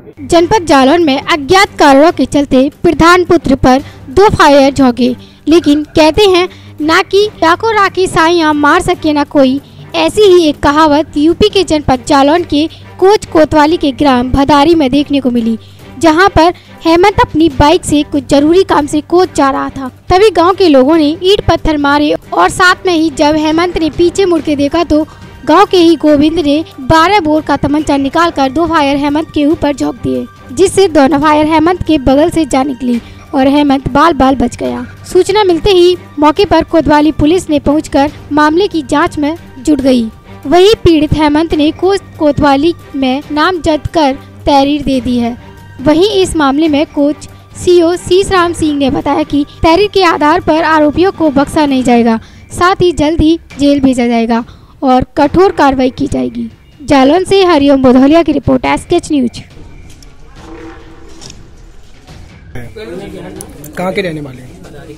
जनपद जालौन में अज्ञात कारणों के चलते प्रधान पुत्र पर 2 फायर झोंके, लेकिन कहते हैं ना कि डाको राखी साइयां मार सके ना कोई। ऐसी ही एक कहावत यूपी के जनपद जालौन के कोच कोतवाली के ग्राम भदारी में देखने को मिली, जहां पर हेमंत अपनी बाइक से कुछ जरूरी काम से कोच जा रहा था। तभी गांव के लोगों ने ईंट पत्थर मारे और साथ में ही जब हेमंत ने पीछे मुड़ के देखा तो गांव के ही गोविंद ने 12 बोर का तमंचा निकालकर 2 फायर हेमंत के ऊपर झोंक दिए, जिससे दोनों फायर हेमंत के बगल से जा निकली और हेमंत बाल बाल बच गया। सूचना मिलते ही मौके पर कोतवाली पुलिस ने पहुंचकर मामले की जांच में जुट गई। वही पीड़ित हेमंत ने कोच कोतवाली में नामजद कर तहरीर दे दी है। वहीं इस मामले में कोच सीओ शीशराम सिंह ने बताया कि तहरीर के आधार पर आरोपियों को बख्शा नहीं जाएगा, साथ ही जल्द ही जेल भेजा जाएगा और कठोर कार्रवाई की जाएगी। जालौन से हरिओम बोधौलिया की रिपोर्ट, एसकेएच न्यूज। कहाँ के रहने वाले हैं?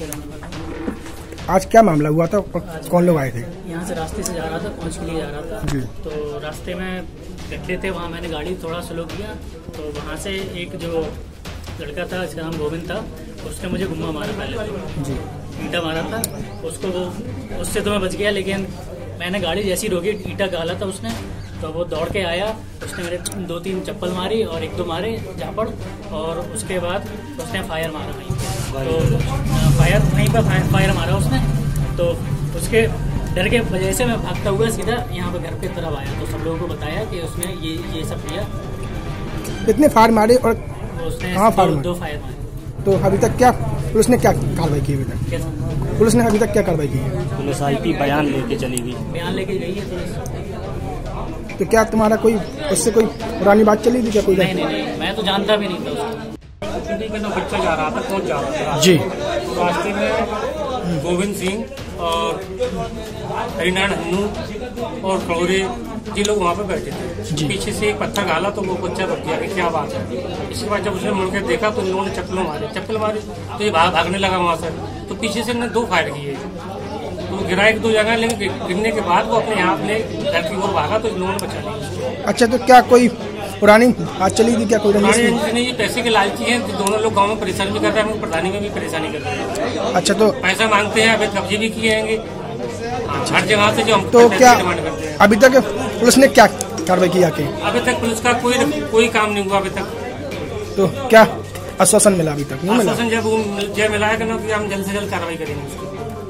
आज क्या मामला हुआ था? कौन लोग आए थे? यहाँ से रास्ते से जा रहा था, पहुँच के लिए जा रहा था जी। तो रास्ते में गड्ढे थे, वहाँ मैंने गाड़ी थोड़ा स्लो किया तो वहाँ से एक जो लड़का था जिसका नाम गोविंद था, उसने मुझे गुम्मा मारा पहले जी, ईंटा मारा था उसको। वो उससे तो मैं बच गया, लेकिन मैंने गाड़ी जैसी रोकी, ईंटा गाला था उसने, तो वो दौड़ के आया, उसने मेरे 2-3 चप्पल मारी और 1-2 मारे झापड़, और उसके बाद उसने फायर मारा वहीं पे। तो फायर वहीं पर फायर मारा उसने, तो उसके डर के वजह से मैं भागता हुआ सीधा यहाँ पे घर पे तरफ आया। तो सब लोगों को बताया कि उसने ये सब किया। कितने फायर मारे और उसने कहाँ फायर? 2 फायर मारे। तो अभी तक क्या पुलिस ने क्या कार्रवाई की? अभी तक पुलिस ने अभी तक क्या कार्रवाई की है? पुलिस आई थी, बयान लेके चली गई। बयान लेके गई है पुलिस। तो क्या तुम्हारा कोई उससे कोई पुरानी बात चली थी क्या? कोई नहीं, मैं तो जानता भी नहीं था उसको। बच्चा जा रहा था, कौन जा रहा था जी, रास्ते में गोविंद सिंह और हरिनारायण हन्नू और खड़ोरे जी लोग वहाँ पे बैठे थे। पीछे से एक पत्थर डाला तो वो बच्चा रुक गया कि क्या बात है। इसके बाद जब उसने मुड़ के देखा तो इन लोगों ने चप्पल मारी तो ये भागने लगा वहाँ से। तो पीछे से इन्होंने 2 फायर किए, तो गिरा 1-2 जगह, लेकिन गिरने के बाद वो अपने यहाँ अपने घर की ओर भागा तो इन लोगों ने बचा लिया। अच्छा, तो क्या कोई पुरानी बात चली थी क्या? कोई नहीं, ये पैसे के लालची हैं, तो दोनों लोग गाँव में परेशान भी कर रहे हैं, प्रधानी में भी परेशानी कर रहे हैं। अच्छा, तो पैसा मांगते हैं, अभी कब्जे भी किए हैं हर जगह से जो हम तो क्या डिमांड करते हैं। अभी तक पुलिस ने क्या कार्रवाई की आके? अभी तक पुलिस का कोई काम नहीं हुआ अभी तक। तो क्या आश्वासन मिला? अभी तक नहीं मिला। आश्वासन जब मिला है कि हम जल्द से जल्द कार्रवाई करेंगे।